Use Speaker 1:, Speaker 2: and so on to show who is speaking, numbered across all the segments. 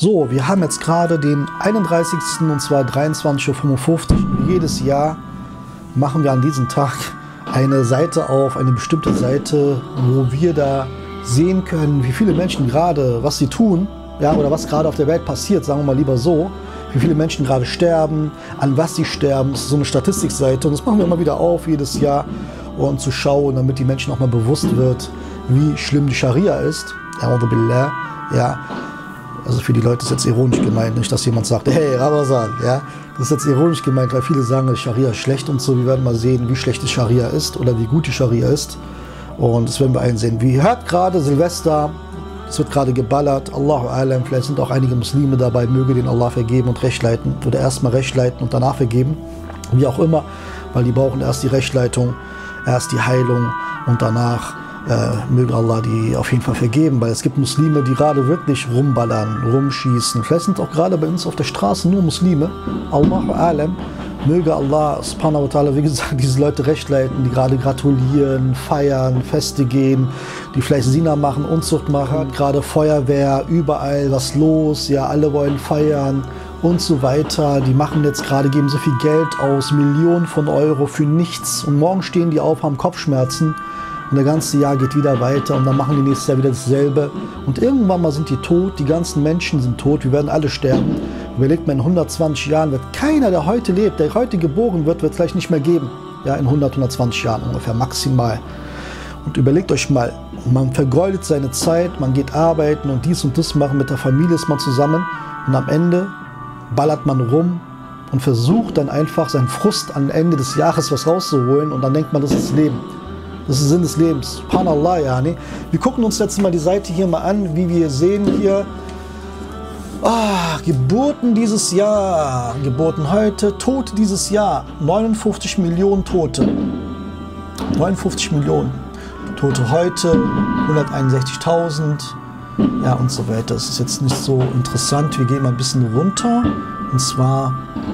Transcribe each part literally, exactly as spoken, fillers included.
Speaker 1: So, wir haben jetzt gerade den einunddreißigsten und zwar dreiundzwanzig Uhr fünfundfünfzig. Jedes Jahr machen wir an diesem Tag eine Seite auf, eine bestimmte Seite, wo wir da sehen können, wie viele Menschen gerade, was sie tun, ja, oder was gerade auf der Welt passiert, sagen wir mal lieber so, wie viele Menschen gerade sterben, an was sie sterben. Das ist so eine Statistikseite und das machen wir immer wieder auf, jedes Jahr, um zu schauen, damit die Menschen auch mal bewusst wird, wie schlimm die Scharia ist. Ja, also für die Leute ist jetzt ironisch gemeint, nicht, dass jemand sagt, hey, Ramazan, ja, das ist jetzt ironisch gemeint, weil viele sagen, die Scharia ist schlecht und so. Wir werden mal sehen, wie schlecht die Scharia ist oder wie gut die Scharia ist. Und das werden wir einsehen. Wie hört gerade Silvester, es wird gerade geballert, Allahu Alam, vielleicht sind auch einige Muslime dabei, möge den Allah vergeben und recht leiten oder erstmal recht leiten und danach vergeben, wie auch immer, weil die brauchen erst die Rechtleitung, erst die Heilung und danach Äh, möge Allah die auf jeden Fall vergeben, weil es gibt Muslime, die gerade wirklich rumballern, rumschießen. Vielleicht sind auch gerade bei uns auf der Straße nur Muslime. Allahu Alam. Möge Allah subhanahu wa ta'ala, wie gesagt, diese Leute recht leiten, die gerade gratulieren, feiern, Feste gehen, die vielleicht Sina machen, Unzucht machen, gerade Feuerwehr, überall was los, ja, alle wollen feiern und so weiter. Die machen jetzt gerade, geben so viel Geld aus, Millionen von Euro für nichts und morgen stehen die auf, haben Kopfschmerzen. Und das ganze Jahr geht wieder weiter und dann machen die nächstes Jahr wieder dasselbe. Und irgendwann mal sind die tot, die ganzen Menschen sind tot, wir werden alle sterben. Überlegt man, in hundertzwanzig Jahren wird keiner, der heute lebt, der heute geboren wird, wird es vielleicht nicht mehr geben. Ja, in hundert, hundertzwanzig Jahren ungefähr, maximal. Und überlegt euch mal, man vergeudet seine Zeit, man geht arbeiten und dies und das machen, mit der Familie ist man zusammen. Und am Ende ballert man rum und versucht dann einfach seinen Frust am Ende des Jahres was rauszuholen und dann denkt man, das ist das Leben. Das ist der Sinn des Lebens. Subhanallah, yani. Wir gucken uns jetzt mal die Seite hier mal an, wie wir sehen hier. Ah, Geburten dieses Jahr, Geburten heute, Tote dieses Jahr. neunundfünfzig Millionen Tote. neunundfünfzig Millionen Tote heute, hunderteinundsechzigtausend. Ja, und so weiter. Das ist jetzt nicht so interessant. Wir gehen mal ein bisschen runter. Und zwar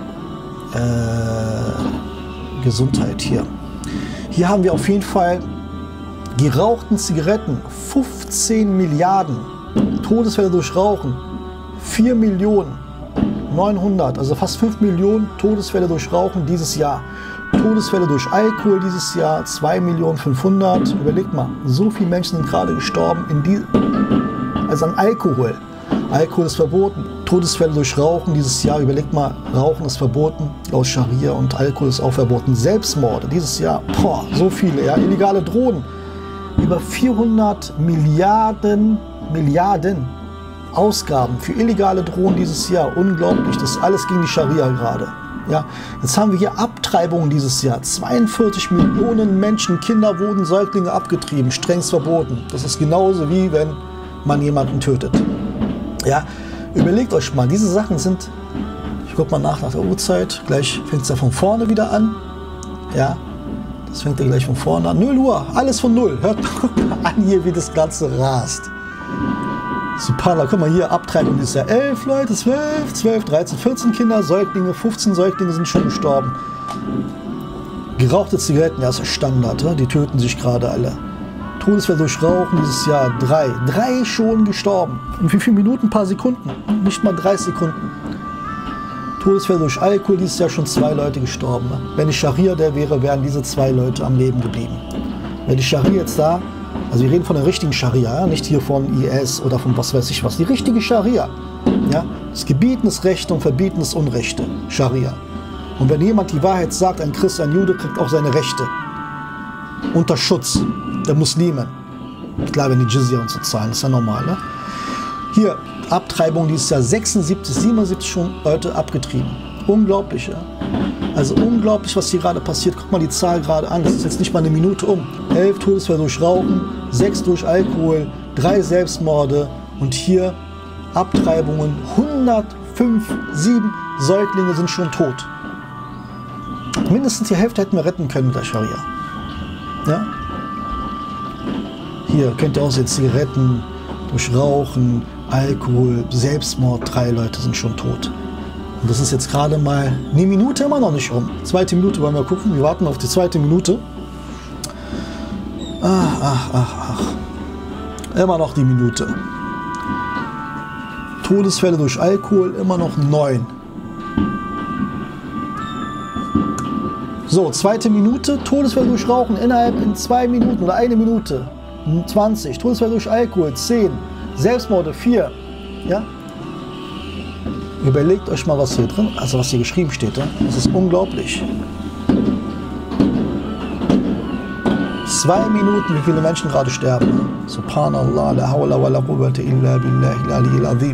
Speaker 1: äh, Gesundheit hier. Hier haben wir auf jeden Fall gerauchten Zigaretten, fünfzehn Milliarden, Todesfälle durch Rauchen, vier Millionen neunhundert, also fast fünf Millionen Todesfälle durch Rauchen dieses Jahr. Todesfälle durch Alkohol dieses Jahr, zwei Millionen fünfhundert. Überlegt mal, so viele Menschen sind gerade gestorben in die, also an Alkohol. Alkohol ist verboten, Todesfälle durch Rauchen dieses Jahr, überlegt mal, Rauchen ist verboten aus Scharia und Alkohol ist auch verboten. Selbstmorde dieses Jahr, boah, so viele, ja, illegale Drohnen, über vierhundert Milliarden, Milliarden Ausgaben für illegale Drohnen dieses Jahr, unglaublich, das ist alles gegen die Scharia gerade. Ja, jetzt haben wir hier Abtreibungen dieses Jahr, zweiundvierzig Millionen Menschen, Kinder wurden Säuglinge abgetrieben, strengst verboten. Das ist genauso wie wenn man jemanden tötet. Ja, überlegt euch mal, diese Sachen sind, ich guck mal nach nach der Uhrzeit, gleich fängt es ja von vorne wieder an. Ja, das fängt ja gleich von vorne an. null Uhr, alles von null. Hört mal an hier, wie das Ganze rast. Subhanallah, guck mal hier, Abtreibung dieses Jahr. elf Leute, zwölf, zwölf, dreizehn, vierzehn Kinder, Säuglinge, fünfzehn Säuglinge sind schon gestorben. Gerauchte Zigaretten, ja, ist ja Standard, ja? Die töten sich gerade alle. Todesfälle durch Rauchen dieses Jahr, drei. Drei schon gestorben. In wie vielen Minuten? Ein paar Sekunden. Nicht mal drei Sekunden. Todesfälle durch Alkohol, dieses Jahr schon zwei Leute gestorben. Wenn die Scharia der wäre, wären diese zwei Leute am Leben geblieben. Wenn die Scharia jetzt da, also wir reden von der richtigen Scharia, nicht hier von I S oder von was weiß ich was. Die richtige Scharia. Ja? Das Gebieten ist Rechte und Verbieten ist Unrechte. Scharia. Und wenn jemand die Wahrheit sagt, ein Christ, ein Jude, kriegt auch seine Rechte. Unter Schutz der Muslime. Klar, wenn die Jizya und so zahlen, ist ja normal. Ne? Hier, Abtreibung dieses Jahr, sechsundsiebzig, siebenundsiebzig schon Leute abgetrieben. Unglaublich, ja. Also unglaublich, was hier gerade passiert. Guck mal die Zahl gerade an, das ist jetzt nicht mal eine Minute um. elf Todesfälle durch Rauchen, sechs durch Alkohol, drei Selbstmorde und hier Abtreibungen, hundertfünf, sieben Säuglinge sind schon tot. Mindestens die Hälfte hätten wir retten können mit der Scharia. Ja? Hier könnt ihr auch sehen, Zigaretten, durch Rauchen, Alkohol, Selbstmord, drei Leute sind schon tot. Und das ist jetzt gerade mal eine Minute immer noch nicht um. Zweite Minute wollen wir gucken, wir warten auf die zweite Minute. Ach, ach, ach, ach. Immer noch die Minute. Todesfälle durch Alkohol immer noch neun. So, zweite Minute, Todesfälle durch Rauchen innerhalb in zwei Minuten oder eine Minute. zwanzig, Todesfälle durch Alkohol, zehn, Selbstmorde, vier. Ja? Überlegt euch mal, was hier drin, also was hier geschrieben steht. Ja? Das ist unglaublich. Zwei Minuten, wie viele Menschen gerade sterben. Subhanallah, la hawla wa la quwwata illa billahi al-aliyyil azim.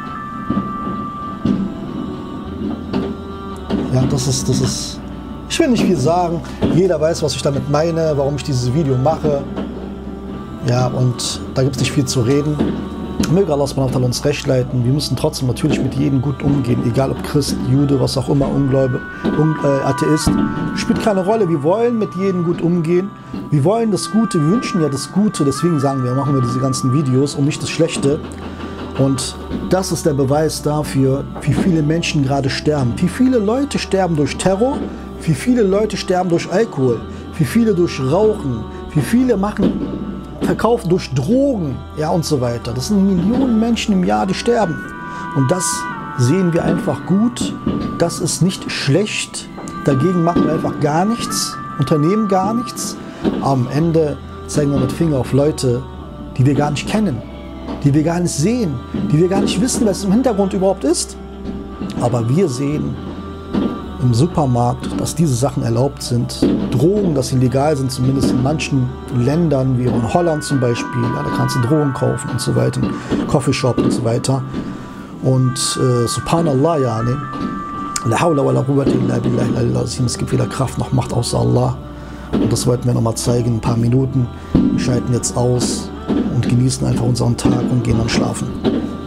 Speaker 1: Ja, das ist, das ist, ich will nicht viel sagen. Jeder weiß, was ich damit meine, warum ich dieses Video mache. Ja, und da gibt es nicht viel zu reden. Möge Allah subhanahu wa ta'ala uns recht leiten. Wir müssen trotzdem natürlich mit jedem gut umgehen, egal ob Christ, Jude, was auch immer, Ungläubig, Un äh, Atheist. Spielt keine Rolle. Wir wollen mit jedem gut umgehen. Wir wollen das Gute, wir wünschen ja das Gute, deswegen sagen wir, machen wir diese ganzen Videos und nicht das Schlechte. Und das ist der Beweis dafür, wie viele Menschen gerade sterben. Wie viele Leute sterben durch Terror, wie viele Leute sterben durch Alkohol, wie viele durch Rauchen, wie viele machen verkaufen durch Drogen, ja, und so weiter. Das sind Millionen Menschen im Jahr, die sterben. Und das sehen wir einfach gut. Das ist nicht schlecht. Dagegen machen wir einfach gar nichts, unternehmen gar nichts. Am Ende zeigen wir mit Finger auf Leute, die wir gar nicht kennen, die wir gar nicht sehen, die wir gar nicht wissen, was im Hintergrund überhaupt ist. Aber wir sehen im Supermarkt, dass diese Sachen erlaubt sind. Drogen, dass sie legal sind, zumindest in manchen Ländern, wie in Holland zum Beispiel. Ja, da kannst du Drogen kaufen und so weiter, Coffeeshop und so weiter. Und äh, Subhanallah, ja, ne? La hawla wa la quwwata illa billahi al-aliyyil azim. Es gibt weder Kraft noch Macht außer Allah. Und das wollten wir nochmal zeigen in ein paar Minuten. Wir schalten jetzt aus und genießen einfach unseren Tag und gehen dann schlafen.